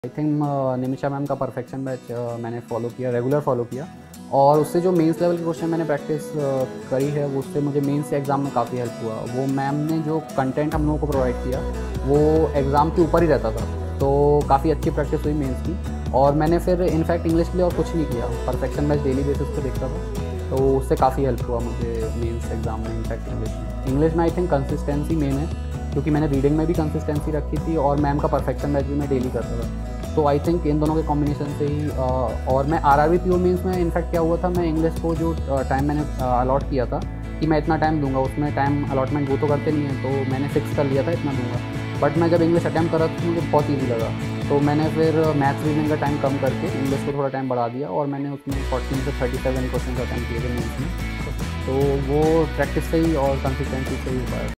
आई think Nimisha ma'am का perfection batch मैंने follow किया, रेगुलर फॉलो किया, और उससे जो मेंस लेवल के क्वेश्चन मैंने प्रैक्टिस करी है उससे मुझे मेंस के एग्ज़ाम में काफ़ी हेल्प हुआ। वो मैम ने जो कंटेंट हम लोगों को प्रोवाइड किया वो एग्ज़ाम के ऊपर ही रहता था, तो काफ़ी अच्छी प्रैक्टिस हुई मेंस की। और मैंने फिर इनफैक्ट इंग्लिश के लिए और कुछ नहीं किया, परफेक्शन बैच डेली बेसिस पे देखता था, तो उससे काफ़ी हेल्प हुआ मुझे मेंस एग्ज़ाम में। इनफैक्ट इंग्लिश में आई थिंक कंसिस्टेंसी मेन है, क्योंकि मैंने रीडिंग में भी कंसिस्टेंसी रखी थी और मैम का परफेक्शन बैच भी मैं डेली करता था। तो आई थिंक इन दोनों के कॉम्बिनेशन से ही और मैं आरआरबी पीओ मेंस में इनफैक्ट क्या हुआ था, मैं इंग्लिश को जो टाइम मैंने अलॉट किया था कि मैं इतना टाइम दूंगा, उसमें टाइम अलॉटमेंट वो तो करते नहीं है, तो मैंने फिक्स कर लिया था इतना दूंगा। बट मैं जब इंग्लिश अटैम्प्ट करा तो मुझे बहुत ईजी लगा, तो मैंने फिर मैथ्स रीजनिंग का टाइम कम करके इंग्लिश को थोड़ा टाइम बढ़ा दिया और मैंने उसमें 14 से 37 क्वेश्चन अटैम्प्ट किए थे मेंस में। तो वो प्रैक्टिस से ही और कंसिस्टेंसी से ही हुआ है।